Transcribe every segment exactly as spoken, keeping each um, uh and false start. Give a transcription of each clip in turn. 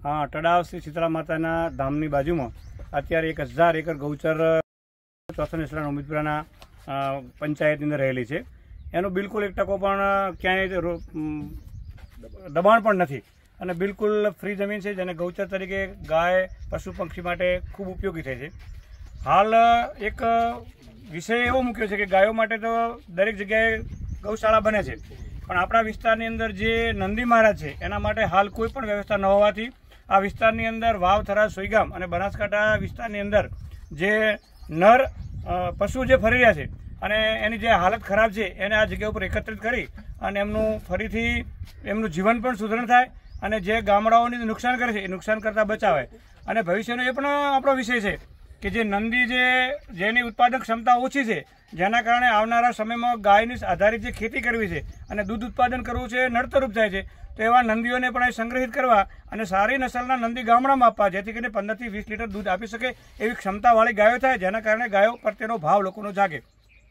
હા, તળાવ શ્રી શીતળા માતાના ધામની બાજુમાં અત્યારે એક હજાર એકર ગૌચર ચોથા નેસડા ઉમેદપુરાના પંચાયતની અંદર રહેલી છે. એનો બિલકુલ એક ટકો પણ ક્યાંય દબાણ પણ નથી અને બિલકુલ ફ્રી જમીન છે, જેને ગૌચર તરીકે ગાય પશુ પક્ષી માટે ખૂબ ઉપયોગી થાય છે. હાલ એક વિષય એવો મૂક્યો છે કે ગાયો માટે તો દરેક જગ્યાએ ગૌશાળા બને છે, પણ આપણા વિસ્તારની અંદર જે નંદી મહારાજ છે એના માટે હાલ કોઈ પણ વ્યવસ્થા ન હોવાથી આ વિસ્તારની અંદર વાવ, થરાદ, સોઈગામ અને બનાસકાંઠા વિસ્તારની અંદર જે નર પશુ જે ફરી રહ્યા છે અને એની જે હાલત ખરાબ છે એને આ જગ્યા ઉપર એકત્રિત કરી અને એમનું ફરીથી એમનું જીવન પણ સુધરણ થાય અને જે ગામડાઓને નુકસાન કરે છે એ નુકસાન કરતાં બચાવે. અને ભવિષ્યનો એ પણ આપણો વિષય છે કે જે નંદી જે જેની ઉત્પાદક ક્ષમતા ઓછી છે, જેના કારણે આવનારા સમયમાં ગાયની આધારિત જે ખેતી કરવી છે અને દૂધ ઉત્પાદન કરવું છે નડતરરૂપ થાય છે, તો એવા નંદીઓને પણ સંગ્રહિત કરવા અને સારી નસલના નંદી ગામડામાં આપવા, જેથી કરીને પંદરથી વીસ લીટર દૂધ આપી શકે એવી ક્ષમતાવાળી ગાયો થાય, જેના કારણે ગાયો પ્રત્યેનો ભાવ લોકોનો જાગે.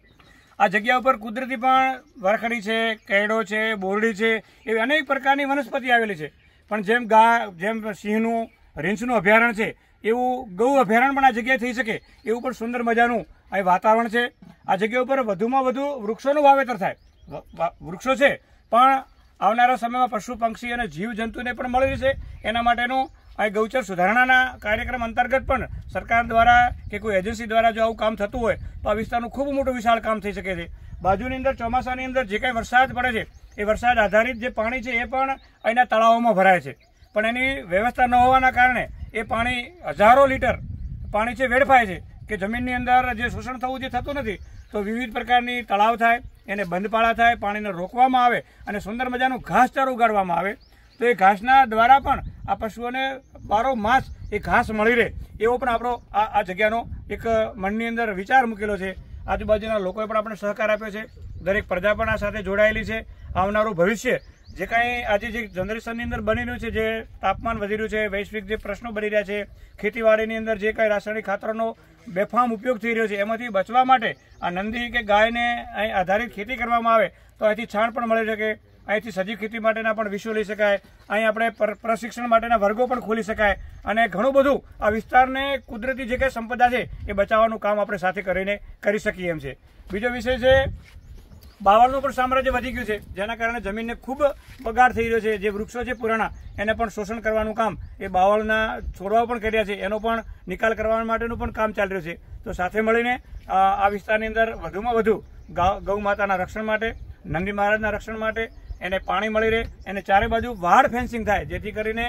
આ જગ્યા ઉપર કુદરતી પણ વરખડી છે, કેળો છે, બોરડી છે, એવી અનેક પ્રકારની વનસ્પતિ આવેલી છે. પણ જેમ ગા જેમ સિંહનું, રીંછનું અભયારણ્ય છે એવું ગૌ અભયારણ્ય પણ આ જગ્યાએ થઈ શકે એવું પણ સુંદર મજાનું અહીં વાતાવરણ છે. આ જગ્યા ઉપર વધુમાં વધુ વૃક્ષોનું વાવેતર થાય. વૃક્ષો છે પણ આવનારા સમયમાં પશુ પક્ષી અને જીવજંતુને પણ મળી રહેશે. એના માટેનું અહીં ગૌચર સુધારણાના કાર્યક્રમ અંતર્ગત પણ સરકાર દ્વારા કે કોઈ એજન્સી દ્વારા જો આવું કામ થતું હોય તો આ વિસ્તારનું ખૂબ મોટું વિશાળ કામ થઈ શકે છે. બાજુની અંદર ચોમાસાની અંદર જે કાંઈ વરસાદ પડે છે એ વરસાદ આધારિત જે પાણી છે એ પણ અહીંના તળાવોમાં ભરાય છે, પણ એની વ્યવસ્થા ન હોવાના કારણે એ પાણી હજારો લીટર પાણી છે વેડફાય છે કે જમીનની અંદર જે શોષણ થવું જે થતું નથી. તો વિવિધ પ્રકારની તળાવ થાય, એને બંધપાળા થાય, પાણીને રોકવામાં આવે અને સુંદર મજાનું ઘાસચારો ઉગાડવામાં આવે, તો એ ઘાસના દ્વારા પણ આ પશુઓને બારો માસ એ ઘાસ મળી રહે એવો પણ આપણો આ આ જગ્યાનો એક મનની અંદર વિચાર મૂકેલો છે. આજુબાજુના લોકોએ પણ આપણે સહકાર આપ્યો છે. દરેક પ્રજા પણ આ સાથે જોડાયેલી છે. આવનારું ભવિષ્ય જે કાંઈ આજે જે જનરેશનની અંદર બની રહ્યું છે, જે તાપમાન વધી રહ્યું છે, વૈશ્વિક જે પ્રશ્નો બની રહ્યા છે, ખેતીવાડીની અંદર જે કાંઈ રાસાયણિક ખાતરોનો બેફામ ઉપયોગ થઈ રહ્યો છે, એમાંથી બચવા માટે આ નંદી કે ગાયને અહીં આધારિત ખેતી કરવામાં આવે તો અહીંથી છાણ પણ મળી શકે, અહીંથી સજીવ ખેતી માટેના પણ વિષયો લઈ શકાય, અહીં આપણે પ્રશિક્ષણ માટેના વર્ગો પણ ખોલી શકાય અને ઘણું બધું આ વિસ્તારને કુદરતી જે કંઈ સંપદા છે એ બચાવવાનું કામ આપણે સાથે કરીને કરી શકીએ એમ છે. બીજો વિષય છે બાવળનું પણ સામ્રાજ્ય વધી ગયું છે, જેના કારણે જમીનને ખૂબ બગાડ થઈ રહ્યો છે. જે વૃક્ષો છે પુરાણા એને પણ શોષણ કરવાનું કામ એ બાવળના છોડવાઓ પણ કર્યા છે, એનો પણ નિકાલ કરવા માટેનું પણ કામ ચાલી રહ્યું છે. તો સાથે મળીને આ વિસ્તારની અંદર વધુમાં વધુ ગૌ માતાના રક્ષણ માટે, નંદી મહારાજના રક્ષણ માટે એને પાણી મળી રહે, એને ચારે બાજુ વાડ ફેન્સિંગ થાય, જેથી કરીને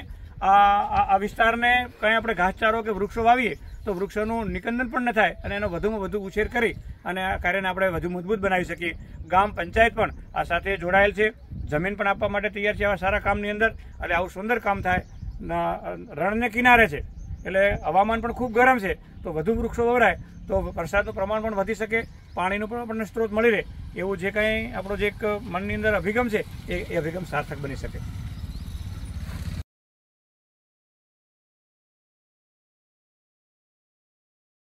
આ આ વિસ્તારને કંઈ આપણે ઘાસચારો કે વૃક્ષો વાવીએ તો વૃક્ષોનું નિકંદન પણ ન થાય અને એનો વધુમાં વધુ ઉછેર કરી અને આ કાર્યને આપણે વધુ મજબૂત બનાવી શકીએ. ગામ પંચાયત પણ આ સાથે જોડાયેલ છે, જમીન પણ આપવા માટે તૈયાર છે આવા સારા કામની અંદર. એટલે આવું સુંદર કામ થાય. રણને કિનારે છે એટલે હવામાન પણ ખૂબ ગરમ છે, તો વધુ વૃક્ષો વવરાય તો વરસાદનું પ્રમાણ પણ વધી શકે, પાણીનો પણ આપણને સ્ત્રોત મળી રહે, એવું જે કંઈ આપણો જે એક મનની અંદર અભિગમ છે એ અભિગમ સાર્થક બની શકે.